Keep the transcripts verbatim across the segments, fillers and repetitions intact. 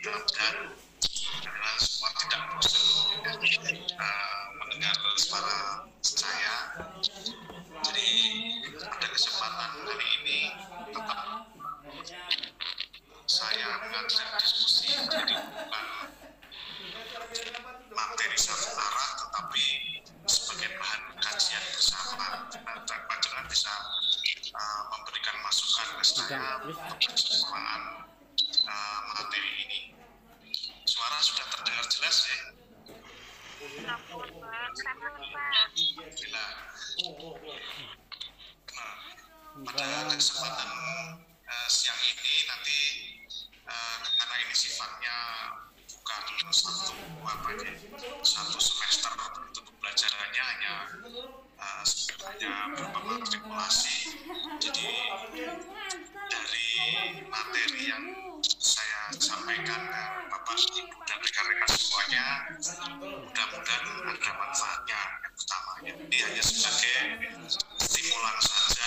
mudah-mudahan karena semua tidak bosan uh, mendengar suara saya. Jadi pada kesempatan hari ini tetap saya mengajak diskusi, jadi bukan materi satu arah tetapi sebagai bahan kajian bersama, dan panjenengan bisa uh, memberikan masukan ke saya untuk kesempurnaan uh, materi ini. Suara sudah terdengar jelas ya? Alhamdulillah. Nah, pada kesempatan uh, siang ini nanti uh, karena ini sifatnya bukan satu apa ya, satu semester itu pembelajarannya hanya uh, hanya berupa matrikulasi. Jadi dari materi yang saya sampaikan ke Bapak, Ibu dan rekan-rekan semuanya, mudah-mudahan ada manfaatnya. Yang pertama, ini hanya sebagai stimulan saja.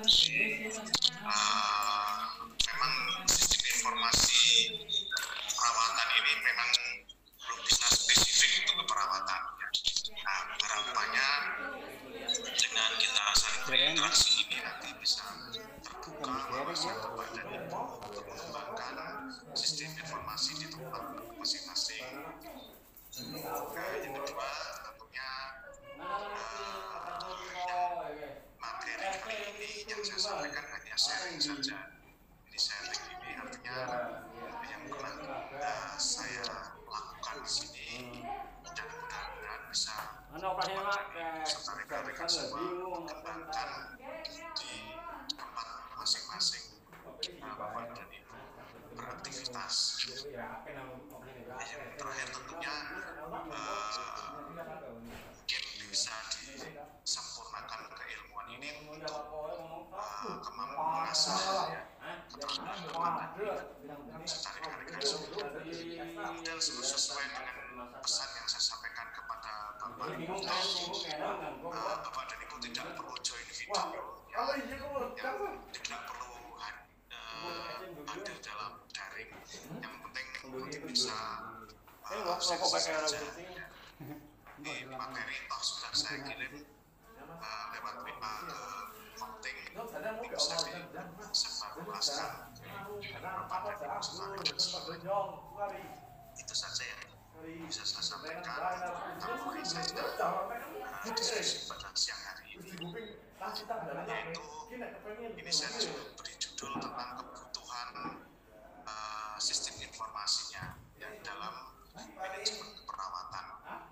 Uh, memang sistem informasi perawatan ini memang belum bisa spesifik untuk keperawatan. Nah, harapannya dengan kita saling berinteraksi ini nanti bisa terbuka wawasan Bapak dan Ibu untuk mengembangkan sistem informasi di tempat masing-masing. Nah, yang kedua tentunya uh, yang materi kali ini yang saya sampaikan hanya sharing saja. Ini sharing ini artinya yang pernah uh, saya lakukan di sini dan mudah-mudahan bisa serta rekan-rekan semua mengembangkan di tempat masing-masing uh, Bapak dan Ibu beraktivitas. Nah, yang terakhir tentunya uh, mungkin bisa disempurnakan keilmuan ini untuk uh, kemampuan mengasah ya, keterampilan serta rekan-rekan semua. Kemudian sesuai dengan pesan yang saya sampaikan kepada Bapak Ibu, uh, Bapak dan Ibu tidak perlu join video ya, yang tidak perlu uh, hadir dalam daring. Yang penting nanti bisa uh, akses saja. Ini materi toh sudah saya kirim uh, lewat W A ke Komting, bisa disebarluaskan Bapak dan Ibu serta rekan-rekan. Itu saja yang bisa saya sampaikan untuk mulai saja uh, diskusi pada siang hari ini, yaitu ini saya beri judul tentang kebutuhan uh, sistem informasinya ya, dalam manajemen keperawatan.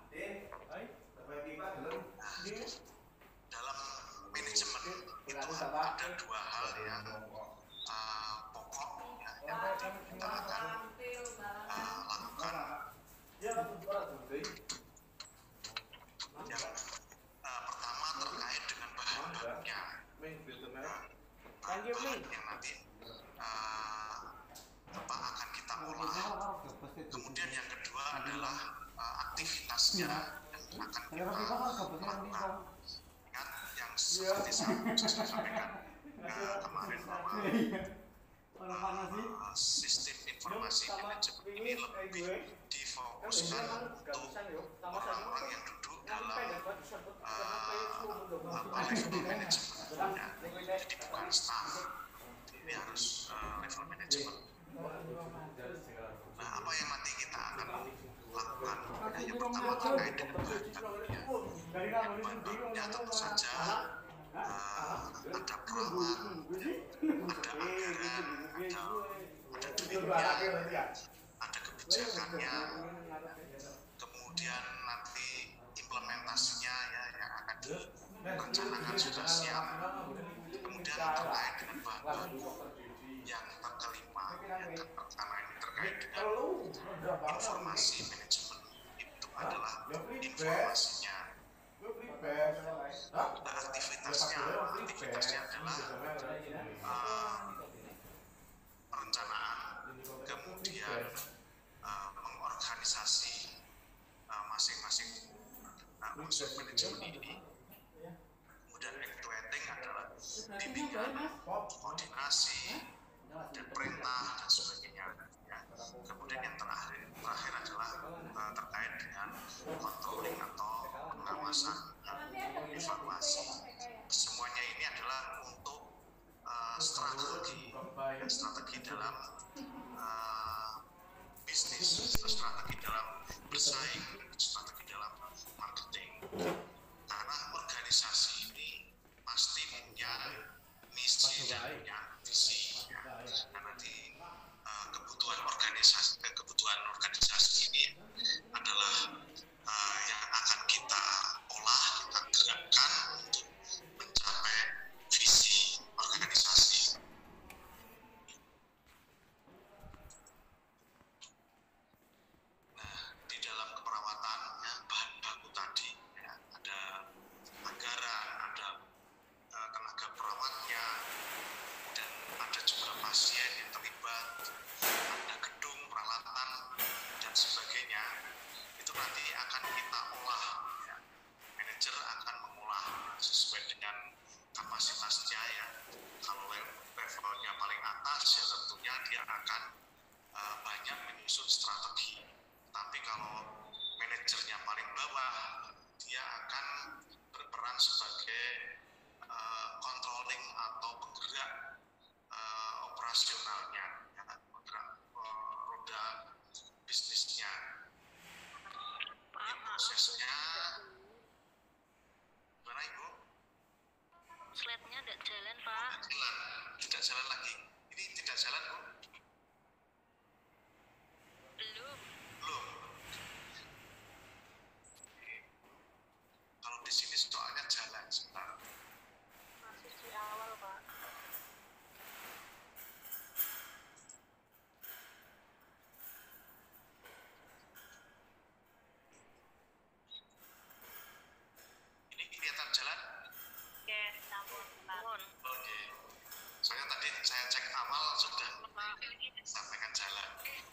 Nah, dalam manajemen itu ada dua hal yang uh, pokok ya, yang nanti kita akan uh, lakukan. Yang uh, pertama terkait dengan bahan bakunya. Nah, bahan yang nanti uh, apa akan kita olah. Kemudian yang kedua adalah uh, aktivitasnya yang akan kita lakukan. Ingat yang seperti saya sampaikan uh, kemarin bahwa uh, sistem informasi manajemen ini lebih difokuskan untuk orang-orang yang duduk dalam uh, apa, level manajemen ya. Jadi bukan staff, ini harus uh, level manajemen. Nah, apa yang nanti kita akan lakukan? Nah, yang pertama terkait dengan bahan bakunya. Yang bahan bakunya tentu saja uh, ada perawat, ada anggaran, ada ada duitnya, ada kebijakannya, kemudian nanti implementasinya ya yang akan direncanakan sudah siap. Kemudian terkait dengan bahan baku yang kelima ya, karena ini terkait dengan informasi manajemen, itu adalah informasinya. Nah, aktivitasnya aktivitasnya adalah uh, perencanaan, kemudian uh, mengorganisasi uh, masing-masing uh, unsur manajemen ini. Kemudian actuating adalah bimbingan, koordinasi, dan perintah dan sebagainya ya. Kemudian yang terakhir pengawasan dan evaluasi. Semuanya ini adalah untuk uh, strategi, ya, strategi dalam uh, bisnis, strategi dalam bersaing, strategi dalam marketing. Karena organisasi ini pasti punya misi dan punya visi. Ya. Nah, nanti uh, kebutuhan organisasi, kebutuhan organisasi ini adalah uh, yang akan kita olah, kita gerakkan untuk mencapai visi organisasi. Nah, di dalam keperawatan ya, bahan baku tadi ya, ada anggaran, ada uh, tenaga perawatnya, dan ada juga pasien yang terlibat, ada gedung, peralatan, dan sebagainya. Itu nanti akan kita olah, ya. Manajer akan mengolah sesuai dengan kapasitasnya ya. Kalau levelnya paling atas ya tentunya dia akan uh, banyak menyusun strategi. Tapi kalau manajernya paling bawah, dia akan berperan sebagai uh, controlling atau penggerak uh, operasionalnya, ya, penggerak uh, roda bisnisnya. Ini prosesnya, gimana Ibu? Slide-nya tidak jalan, Pak. Tidak jalan, tidak jalan lagi. Ini tidak jalan, Bu? Belum. Belum. Oke. Kalau di sini soalnya jalan sebentar. Masih di awal, Pak. Ini kelihatan jalan? Oke, namun, namun. Oke. Soalnya tadi saya cek awal sudah sampaikan jalan.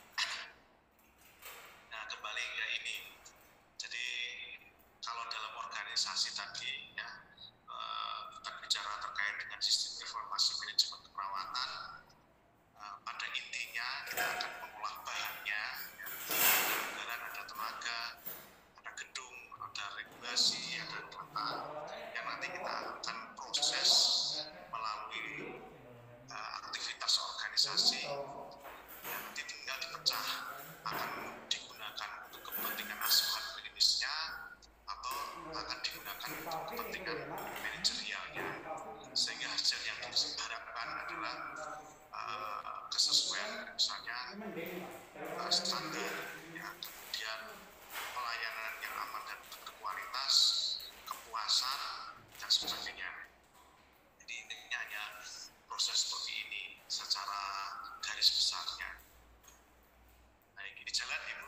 Nah, kembali ke ini. Jadi kalau dalam organisasi tadi ya eh, kita bicara terkait dengan sistem informasi manajemen keperawatan, eh, pada intinya kita akan mengolah bahannya, ya. Ada anggaran, ada tenaga, ada gedung, ada regulasi, ada data yang nanti kita akan proses melalui uh, aktivitas organisasi yang nanti tinggal dipecah akan digunakan untuk kepentingan asuhan klinisnya atau akan digunakan untuk kepentingan manajerialnya, sehingga hasil yang diharapkan adalah uh, kesesuaian misalnya uh, standar ya, kemudian pelayanan yang aman dan berkualitas, kepuasan dan sebagainya. Jadi intinya hanya proses seperti ini secara garis besarnya. Baik, ini jalan Ibu?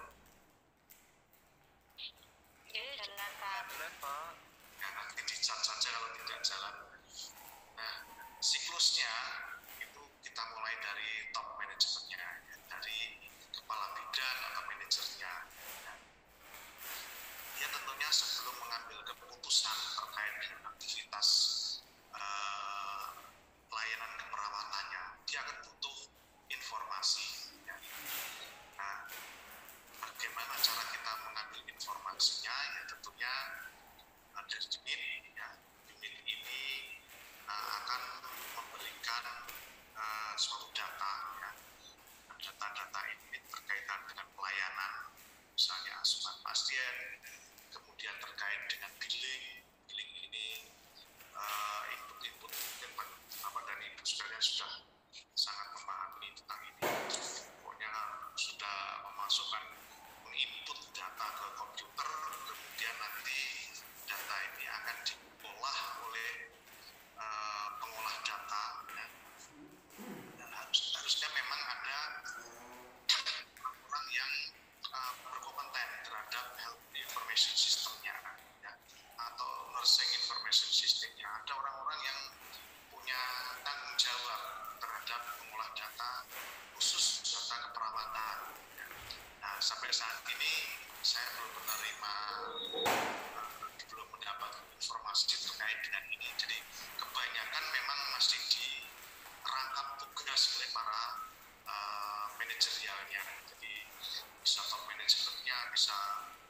Ini jalan, Pak. Jalan Pak. Ya, nanti dicat saja kalau tidak jalan. Nah, siklusnya itu kita mulai dari top manajemennya, ya, dari kepala bidang atau manajernya. Ya. Dia tentunya sebelum mengambil keputusan terkait dengan aktivitas uh, pelayanan keperawatannya, dia akan butuh informasi. Ya. Nah, bagaimana cara kita mengambil informasinya? Ya tentunya ada unit. Ya, unit ini uh, akan memberikan uh, suatu data. Ya. Data-data ini berkaitan dengan pelayanan, misalnya asuhan pasien, kemudian terkait dengan billing. Billing ini uh, input-input mungkin Bapak dan Ibu sekalian sudah sangat memahami tentang ini. Pokoknya sudah memasukkan menginput data ke komputer, kemudian nanti data ini akan diolah oleh uh, pengolah data. Ya. Dan harus, harusnya memang ada orang yang uh, berkompeten terhadap health information systemnya, ya, atau nursing information systemnya. Ada orang-orang yang punya tanggung jawab terhadap mengolah data, khusus data keperawatan. Ya. Nah, sampai saat ini saya belum menerima, uh, belum mendapat informasi terkait dengan ini. Jadi kebanyakan memang masih dirangkap tugas oleh para uh, manajerialnya. Jadi bisa top manajemennya, bisa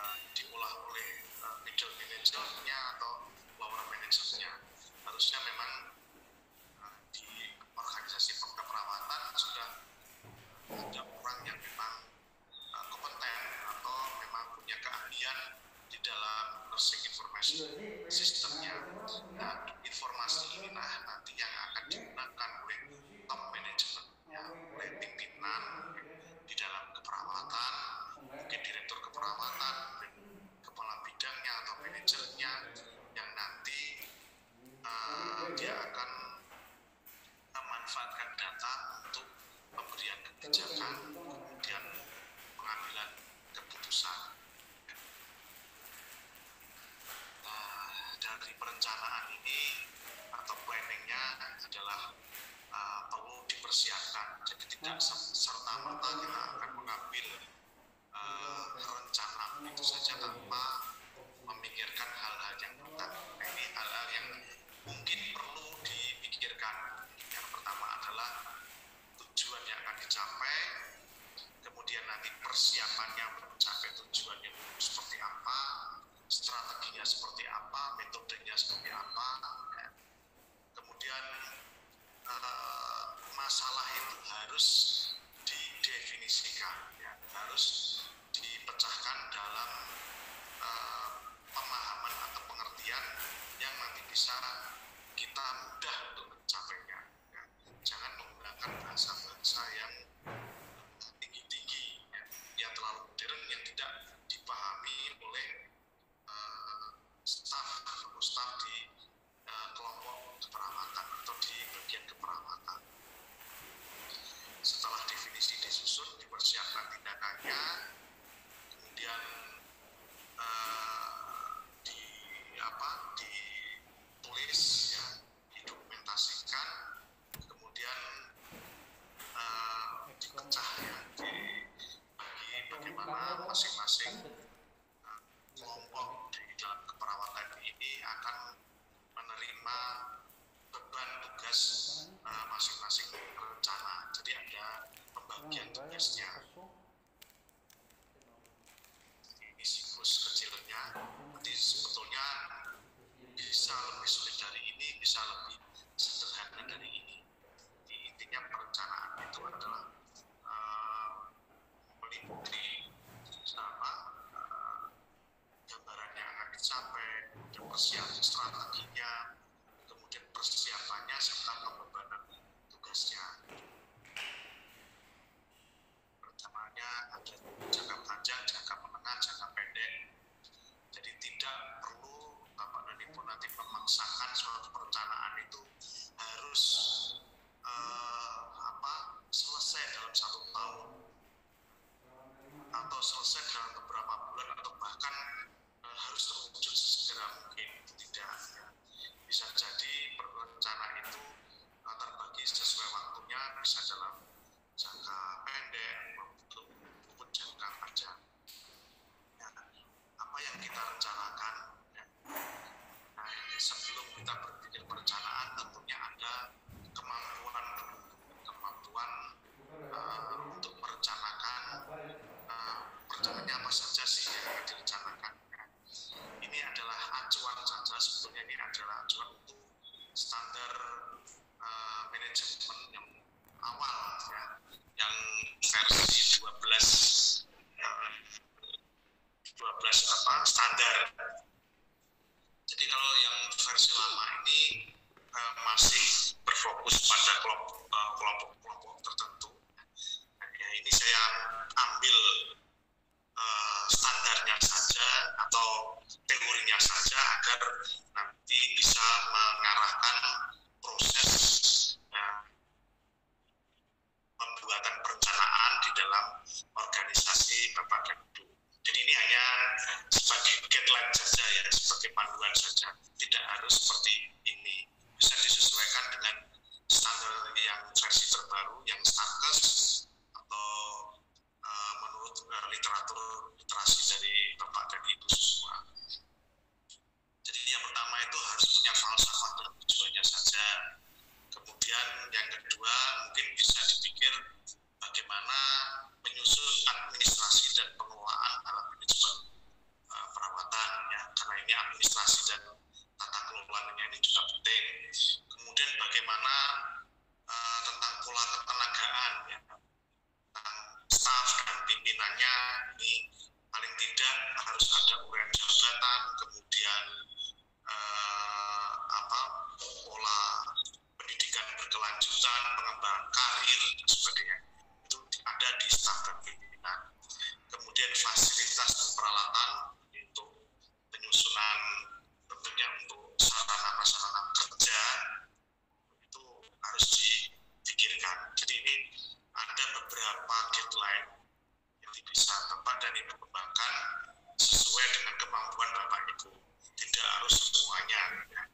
uh, diolah oleh uh, middle manager-nya atau lower manager-nya. Harusnya memang uh, di organisasi keperawatan sudah ada orang yang memang uh, kompeten atau memang punya keahlian di dalam nursing information sistemnya. Nah, informasi inilah nanti yang akan digunakan oleh top management, ya, oleh pimpinan di dalam keperawatan, mungkin direktur keperawatan, kepala bidangnya atau manajernya, yang nanti uh, dia akan memanfaatkan data untuk pemberian kebijakan, kemudian pengambilan keputusan. Nah, dari perencanaan ini atau planningnya adalah uh, perlu dipersiapkan. Jadi tidak serta-merta kita akan mengambil uh, rencana itu saja tanpa memikirkan hal-hal yang penting. Nah, ini hal-hal yang mungkin perlu dipikirkan. Yang pertama adalah tujuan yang akan dicapai, kemudian nanti persiapannya untuk mencapai tujuannya seperti apa, strateginya seperti apa, metodenya seperti apa, ya. Kemudian uh, masalah itu harus didefinisikan, ya, harus dipecahkan dalam uh, pemahaman atau pengertian yang nanti bisa kita mudah untuk mencapainya. Ya. Jangan menggunakan bahasa-bahasa yang tinggi-tinggi, ya, yang terlalu modern, yang tidak dipahami oleh uh, staf atau staf di uh, kelompok keperawatan atau di bagian keperawatan. Setelah definisi disusun, dipersiapkan tindakannya, kemudian uh, di apa ditulis, ya, didokumentasikan, kemudian uh, dipecah, ya, dibagi bagaimana masing-masing uh, kelompok di dalam keperawatan ini akan menerima beban tugas uh, masing-masing rencana. Jadi ada pembagian tugasnya. Ini siklus kecilnya. Nanti sebetulnya bisa lebih sulit dari ini, bisa lebih sederhana dari ini. Di intinya perencanaan itu adalah uh, meliputi apa uh, gambaran yang akan dicapai, dan persiapan strateginya, kemudian persiapannya serta pembebanan tugasnya. Perencanaannya ada jangka panjang, jangka menengah, jangka pendek. Jadi tidak perlu Bapak dan Ibu nanti memaksakan suatu perencanaan itu harus uh, apa selesai dalam satu tahun atau selesai dalam beberapa bulan atau bahkan uh, harus terwujud segera mungkin. Tidak, ya. Bisa jadi perencanaan itu uh, terbagi sesuai waktunya, bisa dalam jangka pendek maupun jangka panjang. Ya, apa yang kita rencanakan, ya. Nah, sebelum kita berpikir perencanaan, tentunya ada kemampuan kemampuan uh, untuk merencanakan uh, perencanaannya apa saja sih yang akan direncanakan. Ya. Ini adalah acuan saja, sebetulnya ini adalah acuan untuk standar uh, manajemen yang awal, ya, yang versi dua belas uh, dua belas apa standar. Jadi kalau yang versi lama ini uh, masih berfokus pada kelompok uh, kelompok-kelompok tertentu. Ya, ini saya ambil uh, standarnya saja atau teorinya saja agar nanti bisa mengarahkan proses, ya, pembuatan perencanaan di dalam organisasi Bapak dan Ibu. Jadi ini hanya sebagai guideline saja, ya, sebagai panduan saja. Tidak harus seperti ini. Bisa disesuaikan dengan standar yang versi terbaru, yang Stankes, atau uh, menurut uh, literatur literasi dari Bapak dan Ibu semua. Jadi yang pertama itu harus punya falsafah dan tujuannya saja. Kemudian yang kedua mungkin bisa dipikir bagaimana menyusun administrasi dan pengelolaan dalam manajemen uraiannya ini paling tidak harus ada uraian jabatan, kemudian eh, apa pola pendidikan berkelanjutan, pengembangan karir dan sebagainya itu ada di staf kepemimpinan. Kemudian fasilitas dan peralatan untuk penyusunan tentunya untuk sarana prasarana kerja itu harus dipikirkan. Jadi ini ada beberapa guideline yang bisa Bapak dan Ibu kembangkan sesuai dengan kemampuan Bapak Ibu. Tidak harus semuanya. Ya.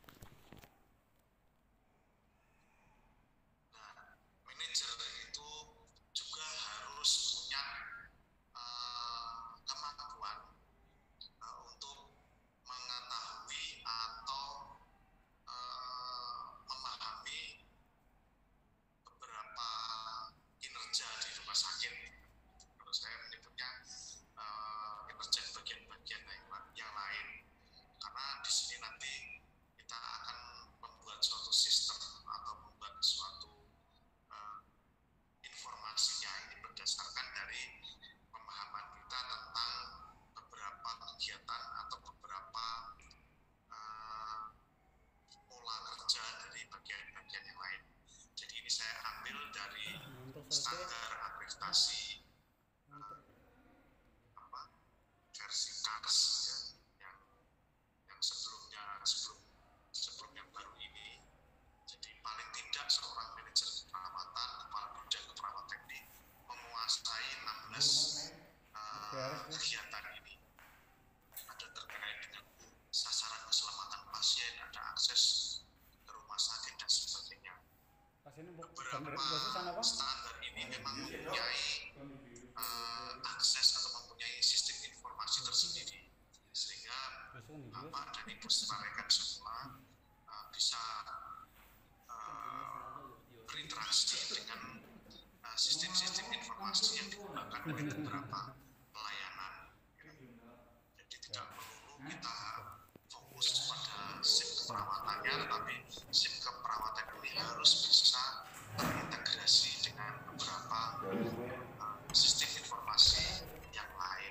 Nah, manajer itu juga harus punya uh, kemampuan uh, untuk mengetahui atau uh, memahami beberapa kinerja di rumah sakit. Kalau saya menyebutnya uh, kinerja di bagian-bagian yang lain. Karena di sini nanti kita akan membuat suatu sistem atau membuat suatu uh, informasinya ini berdasarkan dari pemahaman kita tentang beberapa kegiatan atau beberapa uh, pola kerja dari bagian-bagian yang lain. Jadi ini saya ambil dari standar akreditasi uh, apa, versi C A R S ya, yang yang sebelumnya sebelum sebelum yang baru ini. Jadi paling tidak seorang manajer keperawatan, kepala bidang keperawatan teknik menguasai enam belas uh, kegiatan ini. Ada terkait dengan sasaran keselamatan pasien, ada akses ke rumah sakit dan sebagainya. Beberapa standar ini memang mempunyai uh, akses atau mempunyai sistem informasi tersendiri, sehingga Bapak dan Ibu rekan semua uh, bisa uh, berinteraksi dengan uh, sistem-sistem informasi yang digunakan oleh beberapa pelayanan. Jadi tidak perlu kita fokus pada SIM keperawatannya, tetapi SIM keperawatan ini harus bisa terintegrasi dengan beberapa uh, sistem informasi yang lain.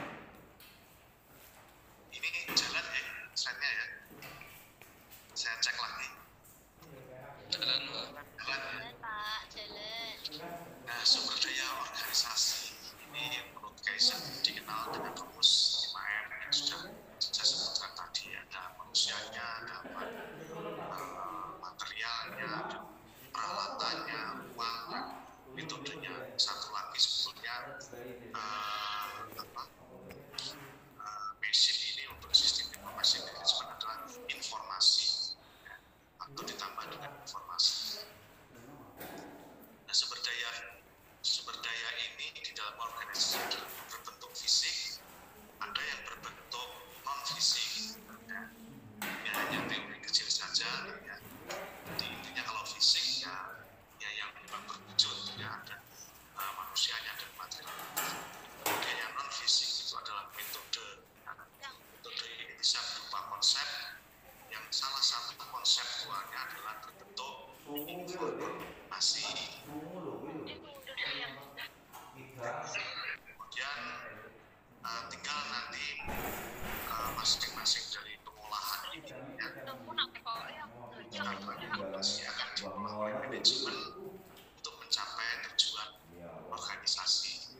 Ini jalan ya, slide-nya ya. Saya cek lagi. Jalan, Pak. Jalan ya. Pak, jalan. Nah, sumber daya organisasi ini yang menurut Kaizen dikenal dengan rumus lima M yang sudah saya sebutkan tadi. Ada manusianya, ada uh, materialnya, ada peralatannya, uangnya, metodenya. Satu lagi sebetulnya uh, apa, uh, mesin ini untuk sistem informasi yang disebut adalah informasi ya, atau ditambah dengan informasi. Nah, sumber daya sumber daya ini di dalam organisasi ada berbentuk fisik, ada yang berbentuk non fisik. Ya. Ini hanya teori kecil saja. Ya. Jadi intinya kalau fisik ya, ya yang memang berwujud ya ada uh, manusianya dan material. Kemudian yang non fisik itu adalah metode. Nah, metode ini bisa berupa konsep yang salah satu konseptualnya adalah berbentuk informasi. Kemudian uh, tinggal nanti uh, masing-masing dari pengolahan ini ya, kita pasti akan diolah oleh manajemen untuk mencapai tujuan organisasi.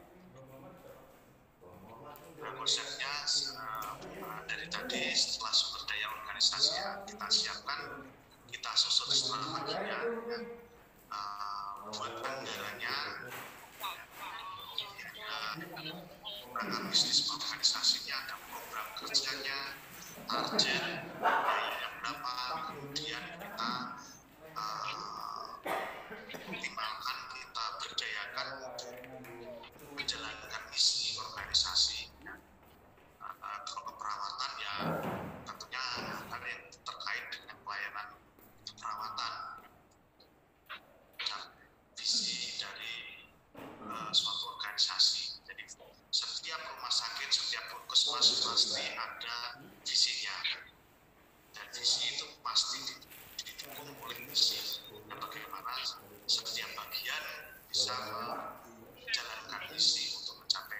Nah, konsepnya uh, dari tadi setelah sumber daya organisasi yang kita siapkan, kita susun strateginya ya, uh, buat anggarannya. Program bisnis organisasinya, ada program kerjanya, target yang berapa, kemudian kita uh, optimalkan, kita berdayakan untuk menjalankan misi organisasi. Uh, kalau keperawatan ya tentunya hal yang terkait dengan pelayanan keperawatan. Nah, visi dari uh, suatu organisasi. Jadi setiap rumah sakit, setiap puskesmas pasti ada visinya, dan visi itu pasti didukung oleh misi. Nah, bagaimana setiap bagian bisa menjalankan misi untuk mencapai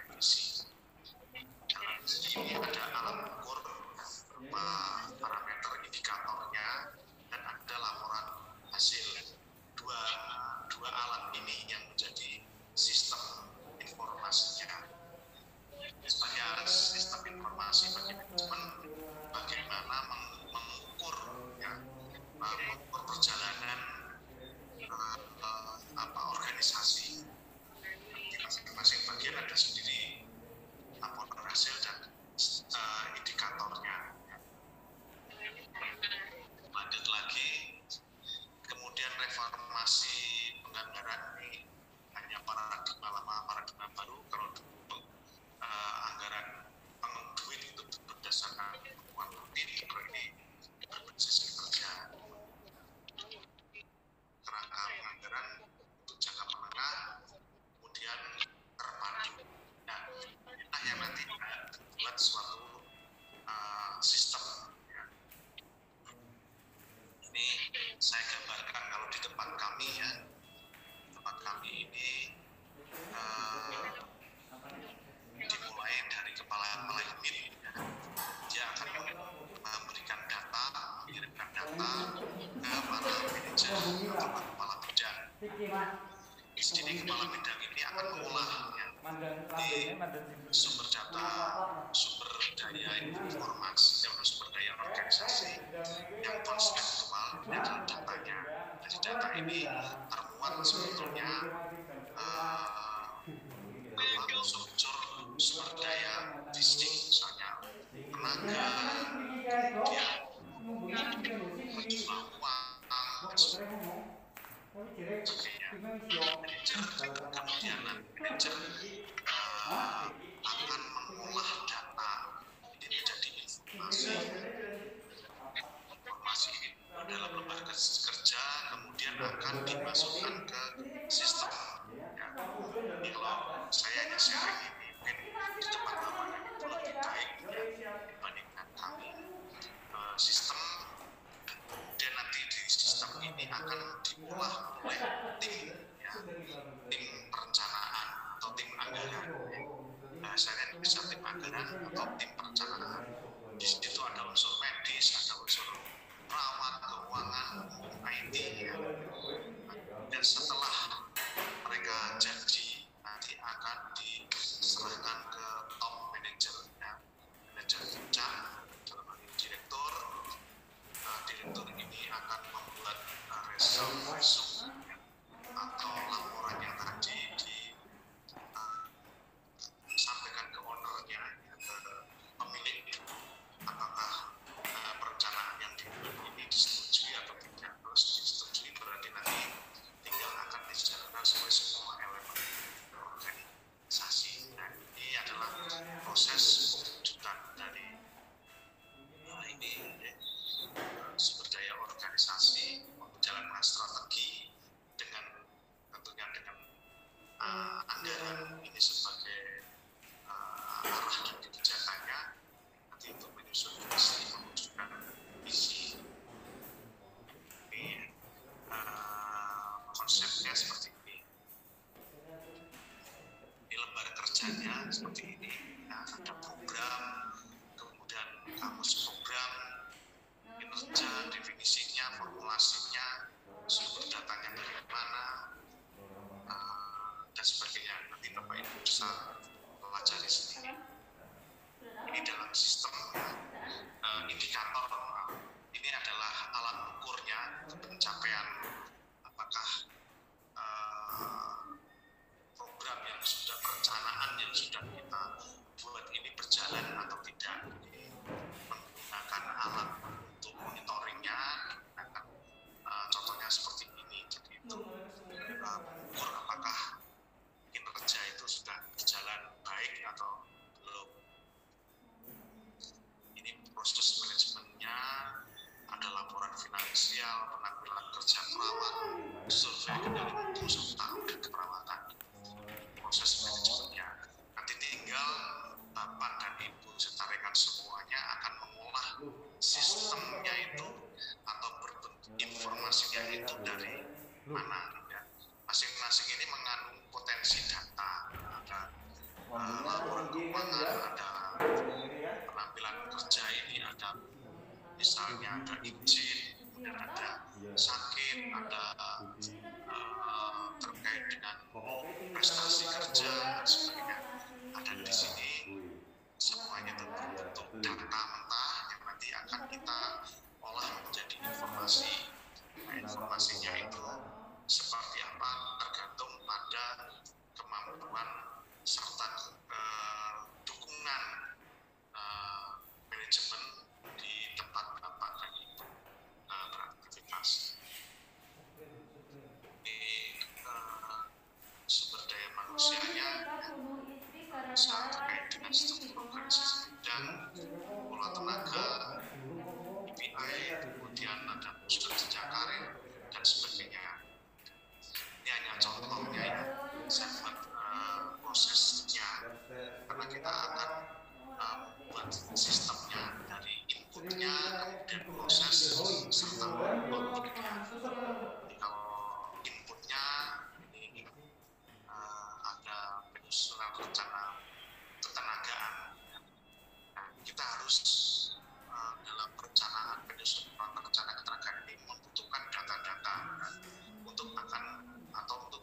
Di sini kepala bidang ini akan mengolah ya, di sumber data, sumber daya informasi, ya, sumber daya organisasi yang konseptual ini adalah datanya. Jadi data ini termuat sebetulnya uh, unsur-unsur sumber daya fisik, misalnya tenaga, kemudian jumlah uang, dan sebagainya. Manajer, kemudian manajer uh, akan mengolah data ini menjadi informasi. Informasi ini dalam lembaga kerja kemudian akan dimasukkan ke sistem. Ya. Ini kalau saya hanya sharing ini mungkin di tempat bapak itu lebih baik ya, dibandingkan kami. Uh, sistem kemudian nanti di sistem ini akan diolah oleh tim ya, tim perencanaan atau tim anggaran. Bahasanya bisa tim anggaran atau tim perencanaan. Di situ ada unsur medis, ada unsur perawat, keuangan, I T ya. Dan setelah mereka jadi nanti akan diserahkan ke top manager ya, manajer puncak dalam hal ini direktur. Uh, direktur ini akan membuat uh, resum ya, atau laporan yang tadi disampaikan uh, ke ownernya ya, ke pemilik apakah uh, perencanaan yang dibuat ini disetujui atau tidak. Kalau disetujui berarti nanti tinggal akan dijalankan sesuai semua elemen organisasi. Nah, ini adalah proses pemwujudan dari uh, ini ya, sumber daya organisasi, menjalankan strategi dengan tentunya dengan uh, anggaran ini sebagai uh, arah dan kebijakannya, nanti untuk menyusun visi, mewujudkan visi. Ini uh, konsepnya seperti ini. Ini lembar kerjanya seperti ini. Nah, ada program, kemudian kamus program, kinerja, definisinya, formulasinya, sumber datanya dari mana, uh, dan sebagainya. Nanti Bapak Ibu bisa pelajari sendiri. Ini dalam sistem uh, indikator. Uh, ini adalah alat ukurnya pencapaian apakah uh, program yang sudah perencanaan yang sudah kita buat ini berjalan atau tidak. Ini menggunakan alat untuk monitoringnya, menggunakan uh, contohnya seperti ini. Jadi itu uh, mengukur apakah kinerja itu sudah berjalan baik atau belum. Ini proses manajemennya, ada laporan finansial, penampilan kerja perawat, survei kendali mutu serta audit keperawatan. Proses manajemennya. Nanti tinggal Bapak dan Ibu serta rekan semuanya akan mengolah sistemnya itu atau berbentuk informasinya itu dari mana ya. Masing-masing ini mengandung potensi data, ada uh, laporan keuangan, ada penampilan kerja ini, ada misalnya ada izin, kemudian ada sakit, ada uh, terkait dengan prestasi kerja dan sebagainya. Ada di sini semuanya itu berbentuk data mentah yang nanti akan kita olah menjadi informasi. Nah, informasinya itu seperti apa tergantung pada kemampuan serta uh, dukungan uh, manajemen di tempat Bapak dan Ibu uh, beraktivitas. Ini uh, sumber daya manusianya ya, saat terkait dengan struktur organisasi bidang, pola tenaga, K P I, kemudian ada unsur jenjang karir dan sebagainya. Ini hanya contohnya ya, saya buat uh, prosesnya karena kita akan uh, buat sistemnya dari inputnya, kemudian proses serta outputnya. Jadi kalau inputnya ini uh, ada penyusunan rencana ketenagaan. Nah, kita harus uh, dalam perencanaan penyusunan rencana ketenagaan ini membutuhkan data-data kan, untuk akan atau untuk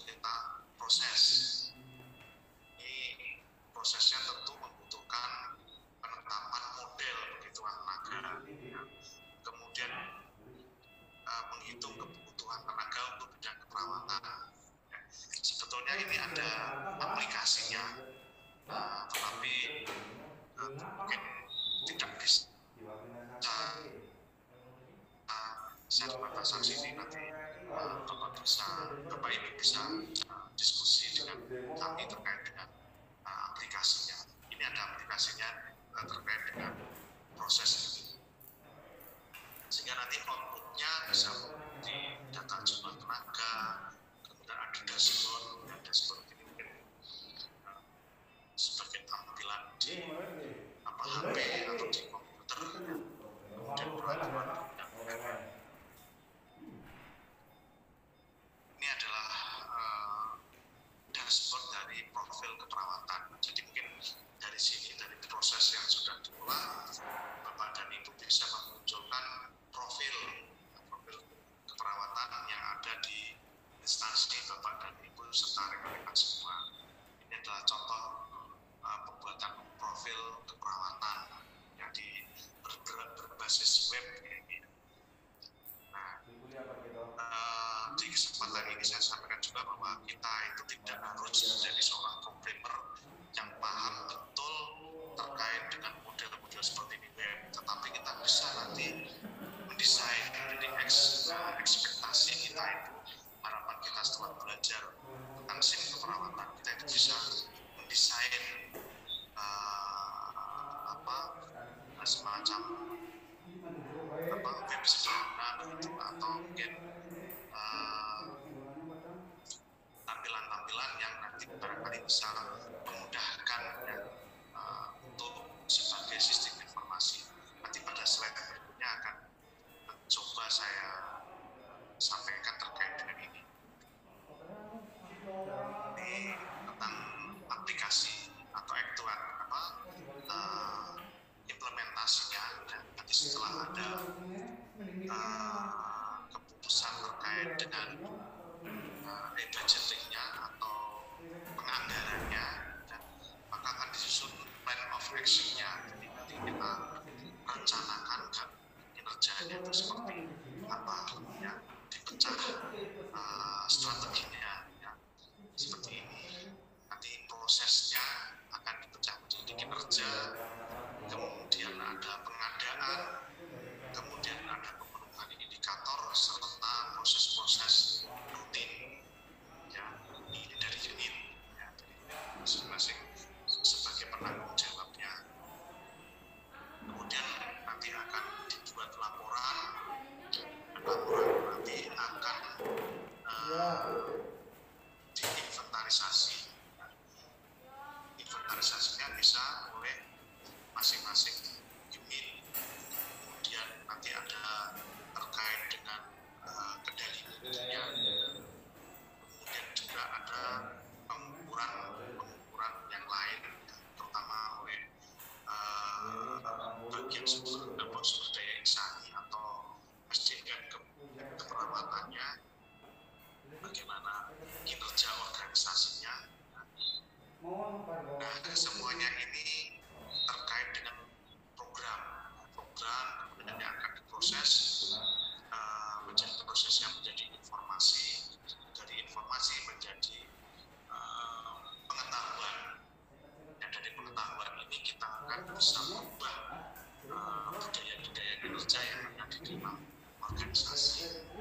kami terkait dengan uh, aplikasinya. Ini ada aplikasinya uh, terkait dengan proses ini. Sehingga nanti outputnya bisa di data jumlah tenaga, kemudian ada dashboard, dan dashboard ini mungkin uh, sebagai tampilan di apa H P atau di komputer, kemudian peraturan perundang-undangan. Ini adalah uh, dashboard dari profil keperawatan. Jadi mungkin dari sini, dari proses yang sudah diolah, Bapak dan Ibu bisa memunculkan profil profil keperawatan yang ada di instansi Bapak dan Ibu serta rekan-rekan semua. Ini adalah contoh uh, pembuatan profil keperawatan yang di ber, ber, berbasis web ini. Nah, uh, di kesempatan ini saya sampaikan juga bahwa kita itu tidak harus menjadi seorang programmer yang paham betul terkait dengan model-model seperti ini web, tetapi kita bisa nanti mendesain. Jadi eks, uh, ekspektasi kita itu, harapan kita setelah belajar tentang SIM keperawatan, kita itu bisa mendesain uh, apa semacam apa web sederhana begitu, atau mungkin uh, tampilan-tampilan yang nanti barangkali bisa memudahkan ya, uh, untuk sebagai sistem informasi. Nanti pada slide berikutnya akan coba saya sampaikan terkait dengan ini. Ini tentang aplikasi atau aktual apa uh, implementasinya. Dan nanti setelah ada uh, keputusan terkait dengan uh, budgetingnya atau penganggarannya, dan maka akan disusun plan of action-nya. Jadi nanti kita rencanakan kan kinerjanya itu seperti apa, ya, dipecah uh, strateginya, ya, seperti ini. Nanti prosesnya akan dipecah menjadi kinerja, kemudian ada pengadaan, kemudian ada pemenuhan indikator serta proses-proses rutin, ya, ini dari unit, ya, dari masing-masing sebagai penanggung jawabnya. Kemudian nanti akan dibuat laporan, dan laporan nanti akan uh, diinventarisasi. Inventarisasinya bisa oleh masing-masing unit. Kemudian nanti ada terkait dengan uh, kendali mutunya. Kemudian juga ada pengukuran pengukuran yang lain, terutama oleh uh, bagian sumber, sumber daya insani atau S D M ke, keperawatannya, bagaimana kinerja organisasinya. Nah, semuanya ini terkait dengan program, program kemudian yang akan diproses uh, menjadi proses yang menjadi informasi, dari informasi menjadi uh, pengetahuan, dan dari pengetahuan ini kita akan bisa merubah uh, budaya-budaya kinerja yang ada di dalam organisasi.